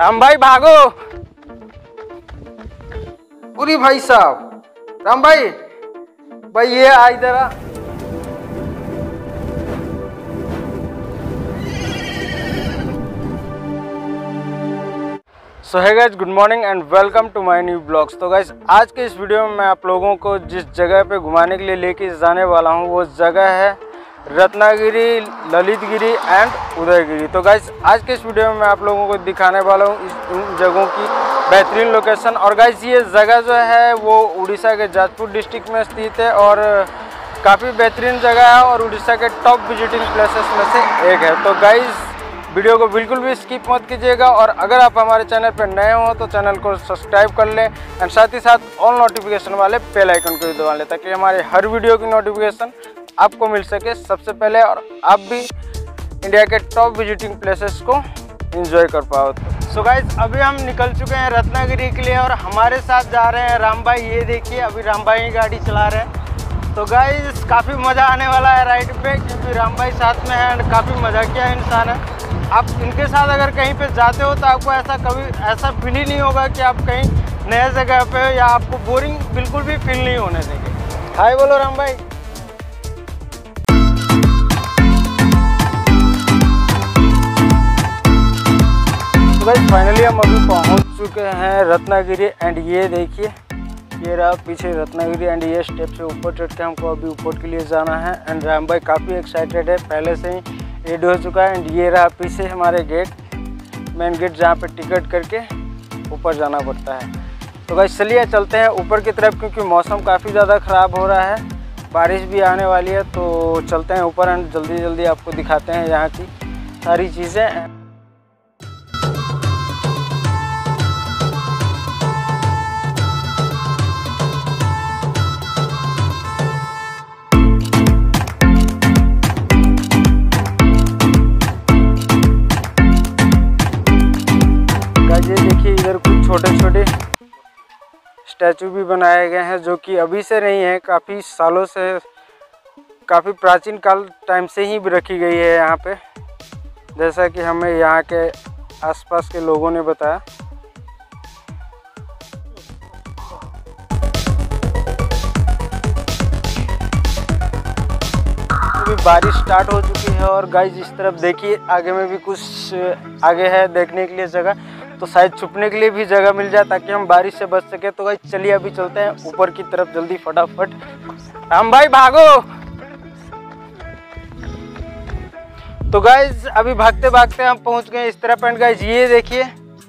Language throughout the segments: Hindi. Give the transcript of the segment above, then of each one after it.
राम भाई भागो। पूरी भाई साहब, राम भाई ये आ इधर आ। So hi guys, good morning and welcome to my new blogs. तो गाइस आज के इस वीडियो में मैं आप लोगों को जिस जगह पे घुमाने के लिए लेके जाने वाला हूँ वो जगह है रत्नागिरी, ललितगिरी एंड उदयगिरी। तो गाइस आज के इस वीडियो में मैं आप लोगों को दिखाने वाला हूँ इन जगहों की बेहतरीन लोकेशन। और गाइस ये जगह जो है वो उड़ीसा के जाजपुर डिस्ट्रिक्ट में स्थित है और काफ़ी बेहतरीन जगह है और उड़ीसा के टॉप विजिटिंग प्लेसेस में से एक है। तो गाइस वीडियो को बिल्कुल भी स्किप मत कीजिएगा और अगर आप हमारे चैनल पर नए हो तो चैनल को सब्सक्राइब कर लें एंड साथ ही साथ ऑल नोटिफिकेशन वाले बेल आइकन को भी दबा लें ताकि हमारे हर वीडियो की नोटिफिकेशन आपको मिल सके सबसे पहले और आप भी इंडिया के टॉप विजिटिंग प्लेसेस को एंजॉय कर पाओ। सो गाइस अभी हम निकल चुके हैं रत्नागिरी के लिए और हमारे साथ जा रहे हैं राम भाई। ये देखिए अभी राम भाई गाड़ी चला रहे हैं। तो गाइस काफ़ी मज़ा आने वाला है राइड पे क्योंकि राम भाई साथ में है एंड काफ़ी मज़ा किया इंसान है। आप इनके साथ अगर कहीं पे जाते हो तो आपको ऐसा फील ही नहीं होगा कि आप कहीं नए जगह पे हो या आपको बोरिंग बिल्कुल भी फील नहीं होने देंगे। हाय बोलो राम भाई। तो गाइस फाइनली हम अभी पहुंच चुके हैं रत्नागिरी एंड ये देखिए ये रहा पीछे रत्नागिरी एंड ये स्टेप से ऊपर चढ़ के हमको अभी ऊपर के लिए जाना है एंड राम भाई काफ़ी एक्साइटेड है, पहले से ही रेडी हो चुका है। एंड ये रहा पीछे हमारे गेट, मेन गेट जहाँ पे टिकट करके ऊपर जाना पड़ता है। तो गाइस चलिए चलते हैं ऊपर की तरफ क्योंकि मौसम काफ़ी ज़्यादा ख़राब हो रहा है, बारिश भी आने वाली है। तो चलते हैं ऊपर एंड जल्दी जल्दी आपको दिखाते हैं यहाँ की सारी चीज़ें। ये देखिए इधर कुछ छोटे छोटे स्टैचू भी बनाए गए हैं जो कि अभी से नहीं है, काफ़ी सालों से, काफ़ी प्राचीन काल टाइम से ही रखी गई है यहाँ पे, जैसा कि हमें यहाँ के आसपास के लोगों ने बताया। अभी बारिश स्टार्ट हो चुकी है और गाइस इस तरफ देखिए आगे में भी कुछ आगे है देखने के लिए जगह, तो शायद छुपने के लिए भी जगह मिल जाए ताकि हम बारिश से बच सके। तो गाइस चलिए अभी चलते हैं ऊपर की तरफ जल्दी फटाफट। राम भाई भागो। तो गाइस अभी भागते भागते हम पहुंच गए इस तरफ एंड गाइस ये देखिए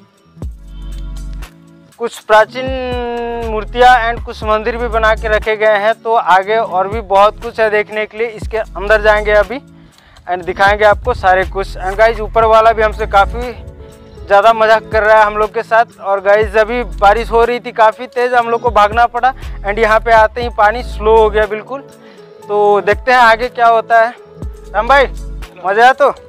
कुछ प्राचीन मूर्तियां एंड कुछ मंदिर भी बना के रखे गए हैं। तो आगे और भी बहुत कुछ है देखने के लिए, इसके अंदर जाएंगे अभी एंड दिखाएंगे आपको सारे कुछ। एंड गाइस ऊपर वाला भी हमसे काफ़ी ज़्यादा मजाक कर रहा है हम लोग के साथ। और गाइस अभी बारिश हो रही थी काफ़ी तेज़, हम लोग को भागना पड़ा एंड यहाँ पे आते ही पानी स्लो हो गया बिल्कुल। तो देखते हैं आगे क्या होता है। राम भाई मज़ा आया तो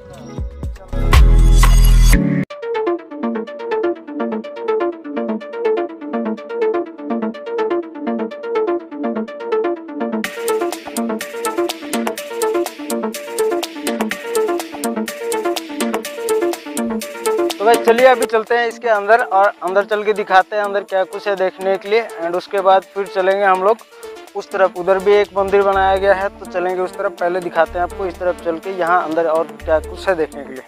चलिए अभी चलते हैं इसके अंदर और अंदर चल के दिखाते हैं अंदर क्या कुछ है देखने के लिए एंड उसके बाद फिर चलेंगे हम लोग उस तरफ। उधर भी एक मंदिर बनाया गया है तो चलेंगे उस तरफ, पहले दिखाते हैं आपको इस तरफ चल के यहाँ अंदर और क्या कुछ है देखने के लिए।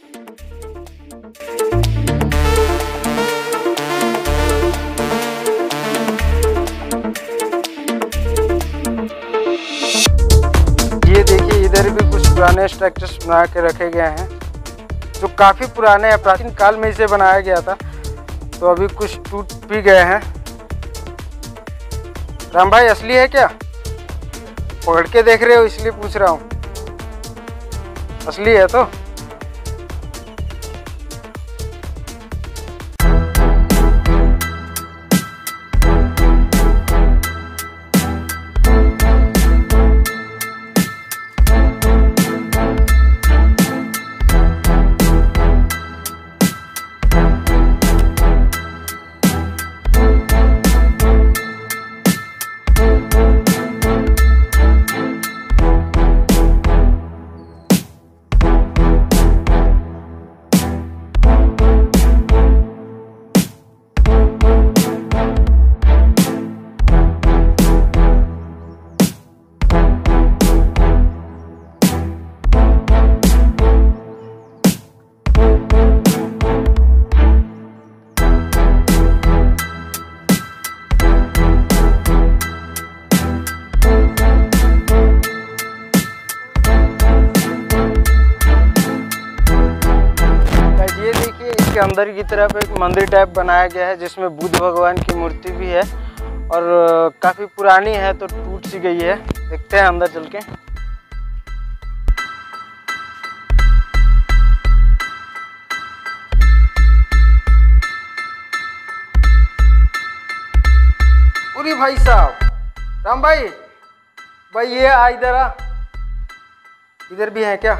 ये देखिए इधर भी कुछ पुराने स्ट्रक्चर्स बना के रखे गए हैं जो काफ़ी पुराने हैं, प्राचीन काल में इसे बनाया गया था। तो अभी कुछ टूट भी गए हैं। राम भाई असली है क्या? पकड़ के देख रहे हो इसलिए पूछ रहा हूँ, असली है तो? के अंदर की तरफ एक मंदिर टाइप बनाया गया है जिसमें बुद्ध भगवान की मूर्ति भी है और काफ़ी पुरानी है तो टूट सी गई है। देखते हैं अंदर चल के। अरे भाई साहब, राम भाई, ये आ इधर आ। इधर भी है क्या?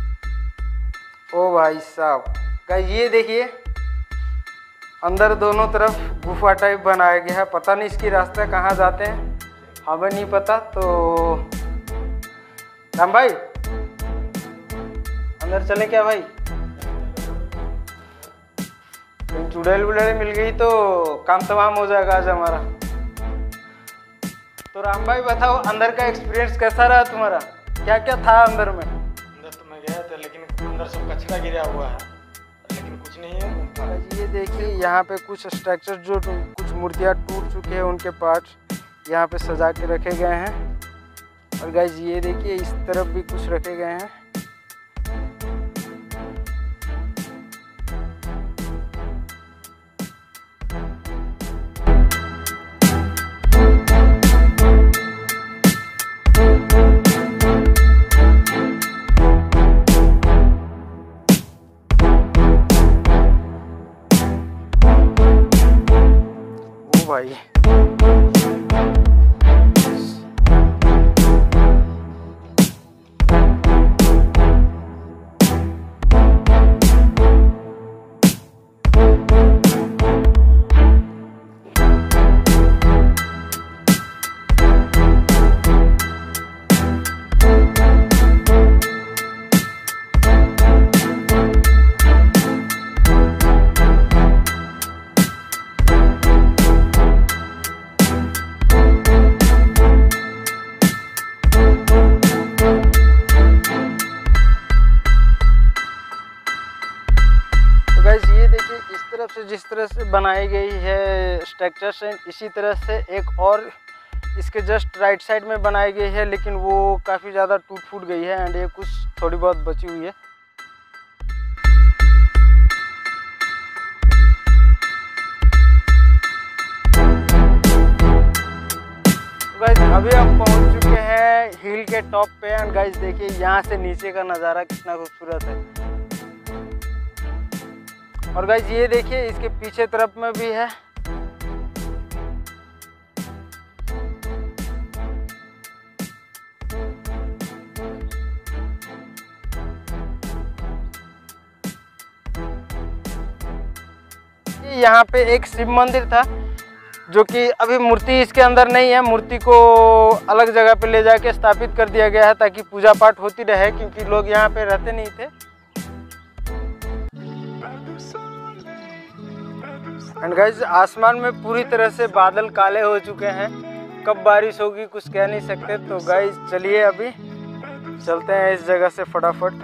ओ भाई साहब, गाइस ये देखिए अंदर दोनों तरफ गुफा टाइप बनाया गया है। पता नहीं इसकी रास्ते कहाँ जाते हैं, हमें नहीं पता। तो राम भाई अंदर चले क्या भाई? चुड़ैल वुड़ैल मिल गई तो काम तमाम हो जाएगा आज हमारा। तो राम भाई बताओ, अंदर का एक्सपीरियंस कैसा रहा तुम्हारा? क्या क्या था अंदर में? अंदर तो मैं गया था लेकिन अंदर सब कचरा गिरा हुआ है, लेकिन कुछ नहीं है। ये देखिए यहाँ पे कुछ स्ट्रक्चर जो कुछ मूर्तियाँ टूट चुके हैं उनके पार्ट्स यहाँ पे सजा के रखे गए हैं। और गाइस ये देखिए इस तरफ भी कुछ रखे गए हैं। भाई ये देखिए इस तरफ से जिस तरह से बनाई गई है स्ट्रक्चर्स, इसी तरह से एक और इसके जस्ट राइट साइड में बनाई गई है, लेकिन वो काफ़ी ज़्यादा टूट फूट गई है एंड ये कुछ थोड़ी बहुत बची हुई है। तो गाइस अभी हम पहुंच चुके हैं हिल के टॉप पे एंड गाइस देखिए यहाँ से नीचे का नज़ारा कितना खूबसूरत है। और गाइस ये देखिए इसके पीछे तरफ में भी है। यहाँ पे एक शिव मंदिर था जो कि अभी मूर्ति इसके अंदर नहीं है। मूर्ति को अलग जगह पे ले जाके स्थापित कर दिया गया है ताकि पूजा पाठ होती रहे, क्योंकि लोग यहाँ पे रहते नहीं थे। एंड गाइस आसमान में पूरी तरह से बादल काले हो चुके हैं, कब बारिश होगी कुछ कह नहीं सकते। तो गाइस चलिए अभी चलते हैं इस जगह से फटाफट।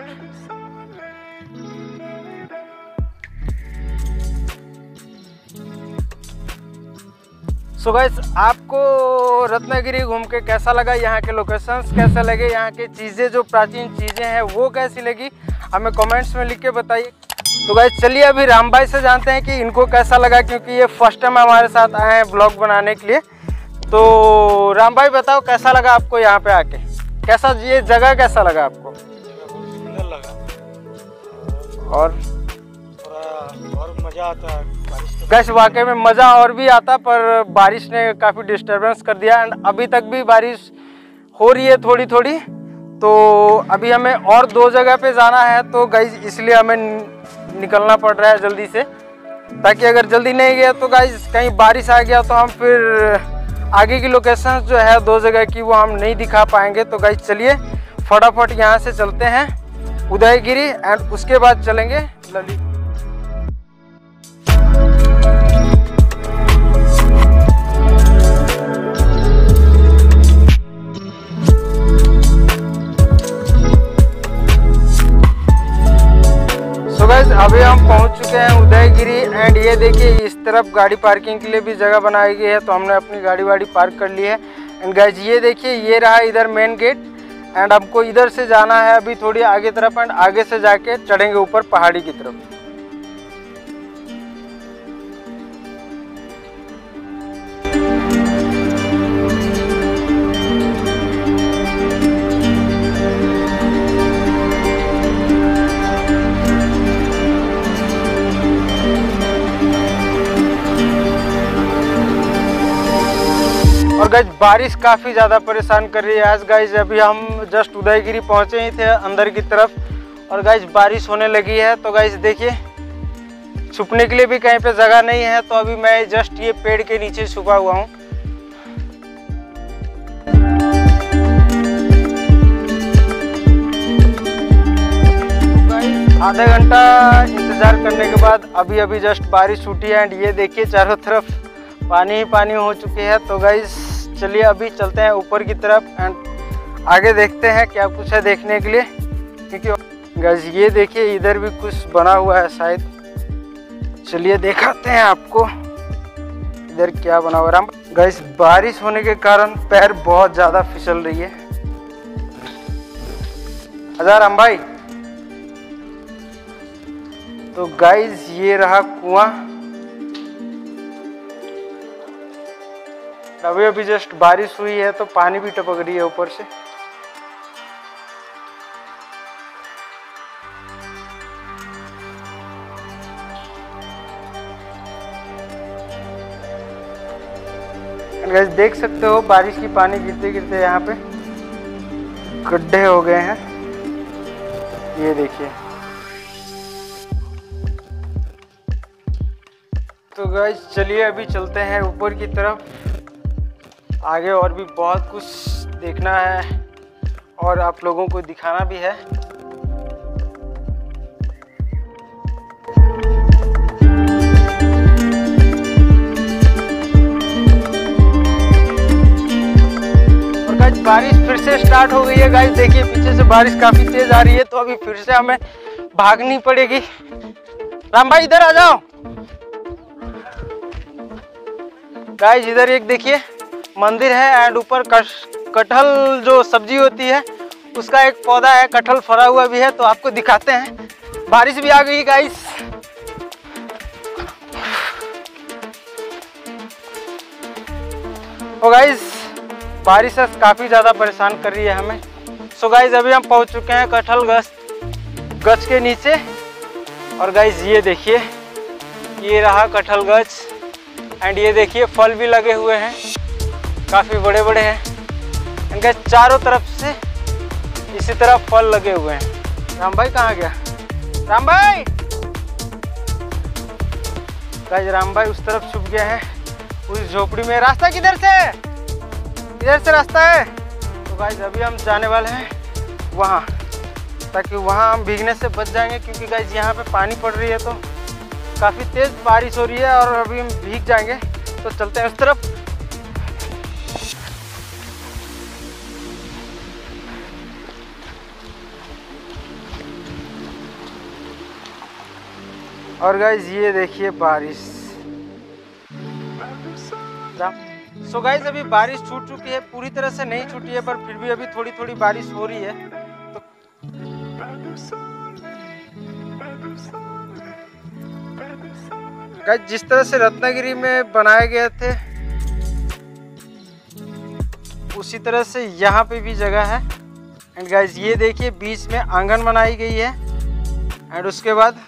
सो गाइस आपको रत्नागिरी घूम के कैसा लगा, यहाँ के लोकेशंस कैसे लगे, यहाँ की चीज़ें जो प्राचीन चीज़ें हैं वो कैसी लगी, हमें कमेंट्स में लिख के बताइए। तो गाइस चलिए अभी राम भाई से जानते हैं कि इनको कैसा लगा, क्योंकि ये फर्स्ट टाइम हमारे साथ आए हैं ब्लॉग बनाने के लिए। तो राम भाई बताओ कैसा लगा आपको यहाँ पे आके, कैसा ये जगह कैसा लगा आपको? बहुत सुंदर लगा और थोड़ा और मज़ा आता है बारिश। गाइस वाकई में मज़ा और भी आता, पर बारिश ने काफ़ी डिस्टर्बेंस कर दिया एंड अभी तक भी बारिश हो रही है थोड़ी थोड़ी। तो अभी हमें और 2 जगह पे जाना है, तो गाइस इसलिए हमें निकलना पड़ रहा है जल्दी से, ताकि अगर जल्दी नहीं गया तो गाइस कहीं बारिश आ गया तो हम फिर आगे की लोकेशन जो है 2 जगह की वो हम नहीं दिखा पाएंगे। तो गाइस चलिए फटाफट यहाँ से चलते हैं उदयगिरी एंड उसके बाद चलेंगे ललित। अभी हम पहुंच चुके हैं उदयगिरी एंड ये देखिए इस तरफ गाड़ी पार्किंग के लिए भी जगह बनाई गई है, तो हमने अपनी गाड़ी वाड़ी पार्क कर ली है। एंड गाइस ये देखिए ये रहा इधर मेन गेट एंड हमको इधर से जाना है अभी थोड़ी आगे तरफ एंड आगे से जाके चढ़ेंगे ऊपर पहाड़ी की तरफ। और गाइस बारिश काफ़ी ज़्यादा परेशान कर रही है आज गाइस। अभी हम जस्ट उदयगिरी पहुँचे ही थे अंदर की तरफ और गाइस बारिश होने लगी है। तो गाइस देखिए छुपने के लिए भी कहीं पे जगह नहीं है, तो अभी मैं जस्ट ये पेड़ के नीचे छुपा हुआ हूँ। आधा घंटा इंतज़ार करने के बाद अभी जस्ट बारिश छूटी है एंड ये देखिए चारों तरफ पानी ही पानी हो चुके हैं। तो गाइस चलिए अभी चलते हैं ऊपर की तरफ एंड आगे देखते हैं क्या कुछ है देखने के लिए, क्योंकि गाइस ये देखिए इधर भी कुछ बना हुआ है शायद। चलिए दिखाते हैं आपको इधर क्या बना हुआ है। गाइस बारिश होने के कारण पैर बहुत ज़्यादा फिसल रही है। आजा राम भाई। तो गाइस ये रहा कुआं। अभी जस्ट बारिश हुई है तो पानी भी टपक रही है ऊपर से। गाइस देख सकते हो बारिश की पानी गिरते गिरते यहाँ पे गड्ढे हो गए हैं, ये देखिए। तो गाइस चलिए अभी चलते हैं ऊपर की तरफ। आगे और भी बहुत कुछ देखना है और आप लोगों को दिखाना भी है। और गाइस बारिश फिर से स्टार्ट हो गई है। गाइस देखिए पीछे से बारिश काफी तेज आ रही है, तो अभी फिर से हमें भागनी पड़ेगी। राम भाई इधर आ जाओ। गाइस इधर एक देखिए मंदिर है एंड ऊपर कटहल जो सब्जी होती है उसका एक पौधा है, कटहल फरा हुआ भी है, तो आपको दिखाते हैं। बारिश भी आ गई गाइस। तो गाइस बारिश से काफ़ी ज़्यादा परेशान कर रही है हमें। सो गाइस अभी हम पहुंच चुके हैं कटहल गछ के नीचे। और गाइस ये देखिए ये रहा कटहल गछ एंड ये देखिए फल भी लगे हुए हैं, काफ़ी बड़े बड़े हैं। इनके चारों तरफ से इसी तरह फल लगे हुए हैं। राम भाई कहाँ गया? राम भाई। गाइस राम भाई उस तरफ छुप गया है उस झोपड़ी में। रास्ता किधर से? इधर से रास्ता है। तो गाइस अभी हम जाने वाले हैं वहाँ, ताकि वहाँ हम भीगने से बच जाएंगे, क्योंकि गाइस यहाँ पे पानी पड़ रही है तो काफ़ी तेज़ बारिश हो रही है और अभी हम भीग जाएंगे। तो चलते हैं उस तरफ। और गाइस ये देखिए बारिश। सो गाइस अभी बारिश छूट चुकी है, पूरी तरह से नहीं छूटी है पर फिर भी अभी थोड़ी थोड़ी बारिश हो रही है। तो गाइस जिस तरह से रत्नागिरी में बनाए गए थे उसी तरह से यहाँ पे भी जगह है। एंड गाइस ये देखिए बीच में आंगन बनाई गई है एंड उसके बाद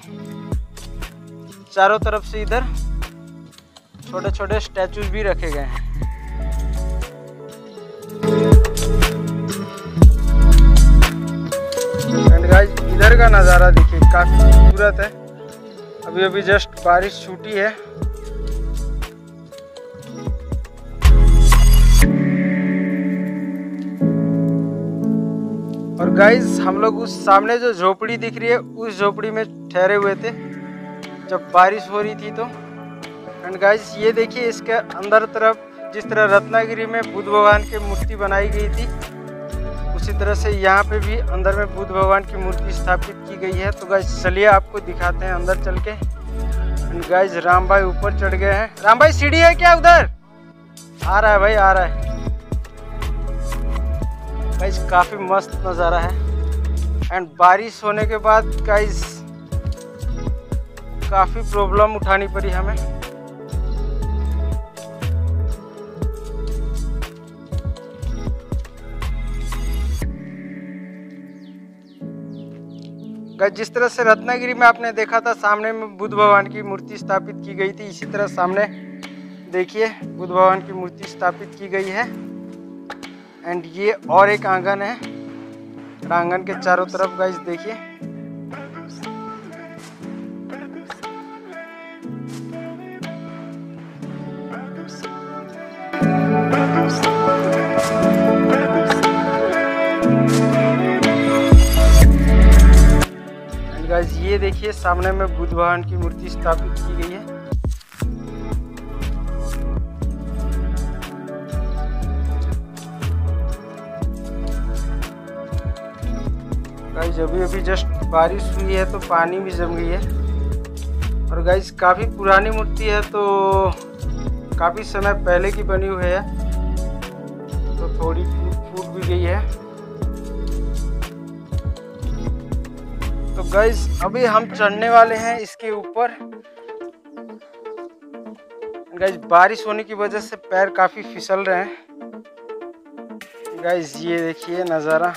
चारों तरफ से इधर छोटे छोटे स्टैचूज भी रखे गए हैं। एंड गाइस इधर का नज़ारा देखिए काफ़ी खूबसूरत है। अभी जस्ट बारिश छूटी है। और गाइस हम लोग उस सामने जो झोपड़ी दिख रही है उस झोपड़ी में ठहरे हुए थे जब बारिश हो रही थी तो। एंड गाइस ये देखिए इसके अंदर तरफ जिस तरह रत्नागिरी में बुद्ध भगवान की मूर्ति बनाई गई थी उसी तरह से यहाँ पे भी अंदर में बुद्ध भगवान की मूर्ति स्थापित की गई है। तो गाइस चलिए आपको दिखाते हैं अंदर चल के। एंड गाइस राम भाई ऊपर चढ़ गए हैं। राम भाई सीढ़ी है क्या उधर? आ रहा है भाई आ रहा है। गाइस काफ़ी मस्त नज़ारा है एंड बारिश होने के बाद गाइस काफ़ी प्रॉब्लम उठानी पड़ी हमें। गाइस जिस तरह से रत्नागिरी में आपने देखा था सामने में बुद्ध भगवान की मूर्ति स्थापित की गई थी, इसी तरह सामने देखिए बुद्ध भगवान की मूर्ति स्थापित की गई है। एंड ये और एक आंगन है, आंगन के चारों तरफ गाइस देखिए एंड गाइस ये देखिए सामने में बुद्ध भगवान की मूर्ति स्थापित की गई है। गाइस अभी अभी जस्ट बारिश हुई है तो पानी भी जम गई है। और गाइस काफ़ी पुरानी मूर्ति है तो काफ़ी समय पहले की बनी हुई है तो थोड़ी फूट भी गई है। तो गाइस अभी हम चढ़ने वाले हैं इसके ऊपर। गाइस बारिश होने की वजह से पैर काफ़ी फिसल रहे हैं। गाइस ये देखिए नज़ारा।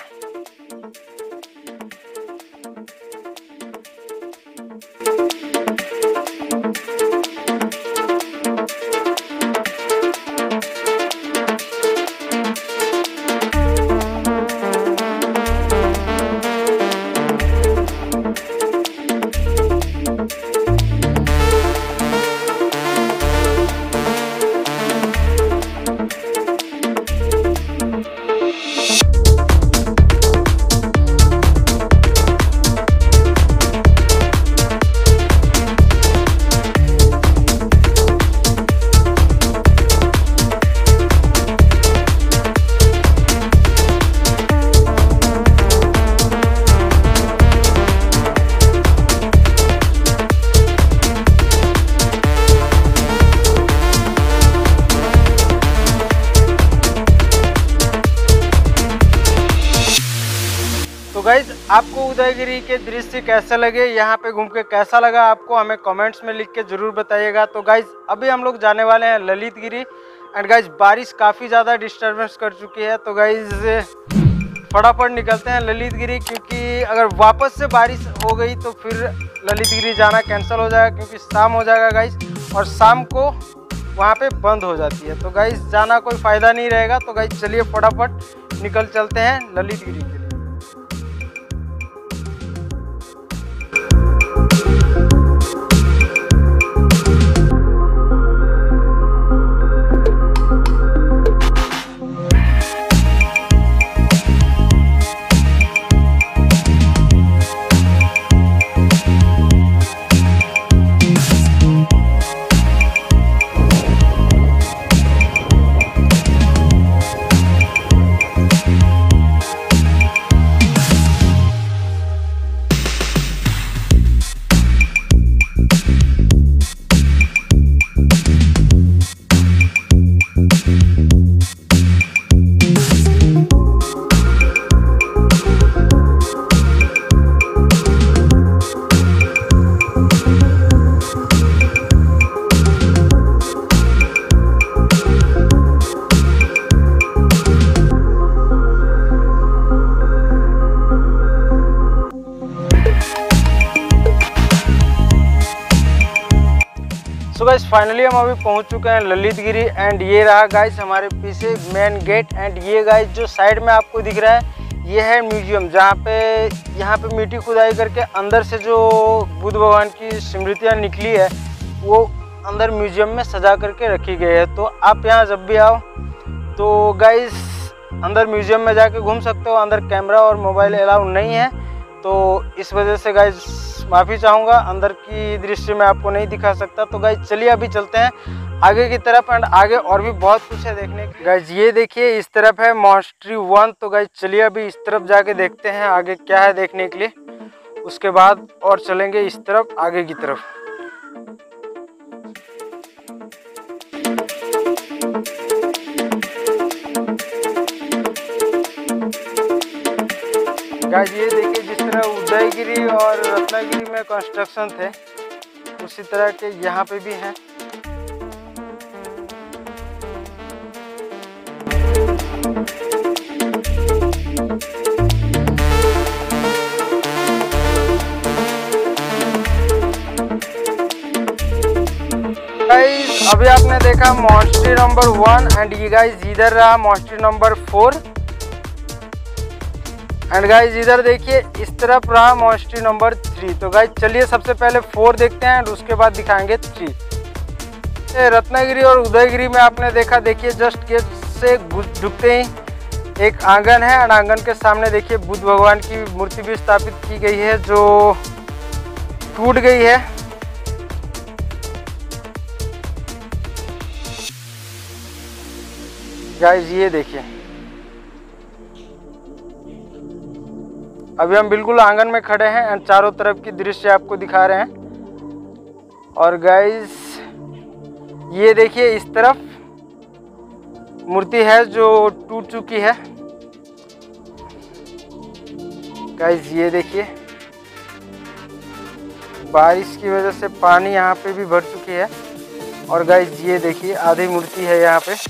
तो गाइज आपको उदयगिरी के दृश्य कैसे लगे, यहाँ पे घूम के कैसा लगा आपको, हमें कमेंट्स में लिख के ज़रूर बताइएगा। तो गाइज अभी हम लोग जाने वाले हैं ललित गिरी। एंड गाइज बारिश काफ़ी ज़्यादा डिस्टर्बेंस कर चुकी है तो गाइज फटाफट निकलते हैं ललित गिरी, क्योंकि अगर वापस से बारिश हो गई तो फिर ललित गिरी जाना कैंसिल हो जाएगा, क्योंकि शाम हो जाएगा गाइज और शाम को वहाँ पे बंद हो जाती है। तो गाइज जाना कोई फ़ायदा नहीं रहेगा। तो गाइज चलिए फटाफट निकल चलते हैं ललित गिरी के लिए। सो गाइस फाइनली हम अभी पहुंच चुके हैं ललित गिरी। एंड ये रहा गाइस हमारे पीछे मेन गेट। एंड ये गाइस जो साइड में आपको दिख रहा है ये है म्यूजियम, जहाँ पे यहाँ पे मिट्टी खुदाई करके अंदर से जो बुद्ध भगवान की स्मृतियाँ निकली है वो अंदर म्यूजियम में सजा करके रखी गई है। तो आप यहाँ जब भी आओ तो गाइस अंदर म्यूजियम में जाके घूम सकते हो। अंदर कैमरा और मोबाइल अलाउ नहीं है तो इस वजह से गाइस माफ़ी चाहूँगा, अंदर की दृश्य मैं आपको नहीं दिखा सकता। तो गाइस चलिए अभी चलते हैं आगे की तरफ। एंड आगे और भी बहुत कुछ है देखने के। गाइस ये देखिए इस तरफ है मॉन्स्ट्री 1। तो गाइस चलिए अभी इस तरफ जाके देखते हैं आगे क्या है देखने के लिए, उसके बाद और चलेंगे इस तरफ आगे की तरफ। गाइस ये देखिए जिस तरह उदयगिरी और रत्नागिरी में कंस्ट्रक्शन थे उसी तरह के यहाँ पे भी हैं। गाइस अभी आपने देखा मॉन्स्ट्री नंबर 1 एंड ये गाइस इधर रहा मॉन्स्ट्री नंबर 4 एंड गाइस इधर देखिए इस तरफ रहा मॉन्स्ट्री नंबर 3। तो गाइस चलिए सबसे पहले 4 देखते हैं एंड उसके बाद दिखाएंगे 3। रत्नागिरी और उदयगिरी में आपने देखा, देखिए जस्ट गेट से ढुकते ही एक आंगन है एंड आंगन के सामने देखिए बुद्ध भगवान की मूर्ति भी स्थापित की गई है जो टूट गई है। गाइस ये देखिए अभी हम बिल्कुल आंगन में खड़े हैं एंड चारों तरफ की दृश्य आपको दिखा रहे हैं। और गाइस ये देखिए इस तरफ मूर्ति है जो टूट चुकी है। गाइस ये देखिए बारिश की वजह से पानी यहाँ पे भी भर चुकी है। और गाइस ये देखिए आधी मूर्ति है यहाँ पे।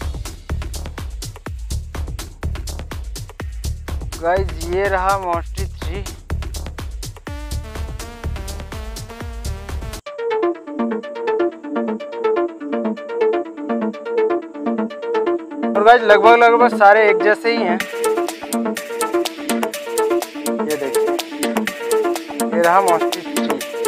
गाइस ये रहा मॉन्स्ट्री 3। और गाइस लगभग सारे एक जैसे ही हैं। ये देखिए ये रहा मॉन्स्ट्री 3।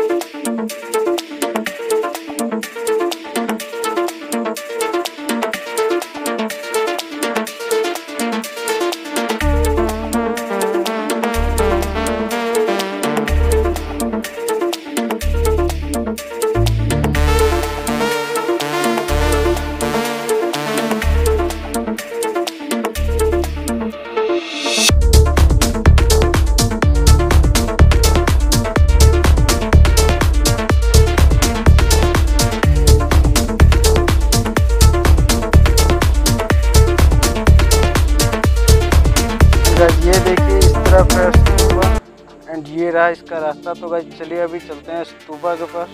ये देखिए इस तरफ है स्तूपा एंड ये रहा इसका रास्ता। तो गाइस चलिए अभी चलते हैं स्तूपा के पास।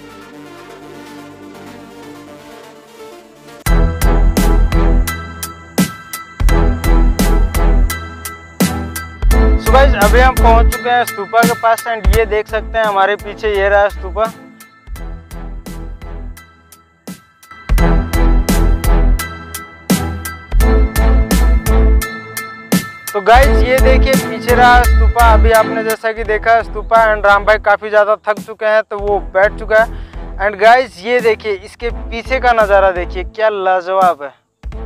सो गाइस अभी हम पहुंच चुके हैं स्तूपा के पास एंड ये देख सकते हैं हमारे पीछे ये रहा स्तूपा। तो गाइस ये देखिए पीछे रहा स्तूपा। अभी आपने जैसा कि देखा स्तूपा एंड राम भाई काफ़ी ज़्यादा थक चुके हैं तो वो बैठ चुका है। एंड गाइस ये देखिए इसके पीछे का नज़ारा देखिए क्या लाजवाब है।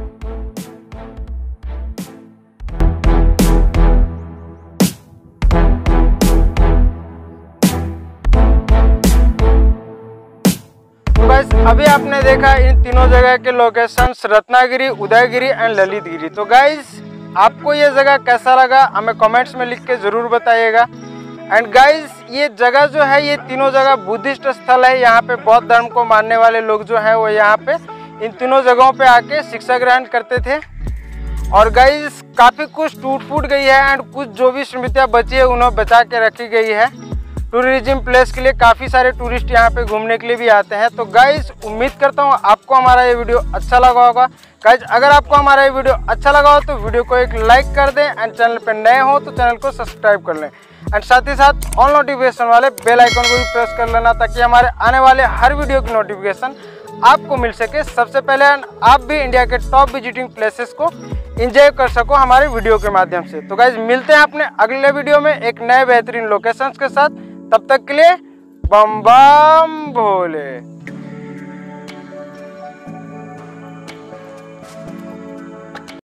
तो गाइस अभी आपने देखा इन तीनों जगह के लोकेशंस रत्नागिरी, उदयगिरी एंड ललितगिरी। तो गाइस आपको ये जगह कैसा लगा हमें कमेंट्स में लिख के ज़रूर बताइएगा। एंड गाइस ये जगह जो है ये तीनों जगह बुद्धिस्ट स्थल है। यहाँ पे बौद्ध धर्म को मानने वाले लोग जो हैं वो यहाँ पे इन तीनों जगहों पे आके शिक्षा ग्रहण करते थे। और गाइस काफ़ी कुछ टूट फूट गई है एंड कुछ जो भी स्मृतियाँ बची है उन्हें बचा के रखी गई है। टूरिज्म प्लेस के लिए काफ़ी सारे टूरिस्ट यहाँ पे घूमने के लिए भी आते हैं। तो गाइस उम्मीद करता हूँ आपको हमारा ये वीडियो अच्छा लगा होगा। गाइस अगर आपको हमारा ये वीडियो अच्छा लगा हो तो वीडियो को एक लाइक कर दें एंड चैनल पर नए हो तो चैनल को सब्सक्राइब कर लें एंड साथ ही साथ ऑल नोटिफिकेशन वाले बेल आइकन को भी प्रेस कर लेना ताकि हमारे आने वाले हर वीडियो की नोटिफिकेशन आपको मिल सके सबसे पहले एंड आप भी इंडिया के टॉप विजिटिंग प्लेसेस को एंजॉय कर सको हमारे वीडियो के माध्यम से। तो गाइस मिलते हैं अपने अगले वीडियो में एक नए बेहतरीन लोकेशंस के साथ। तब तक के लिए बम बम भोले।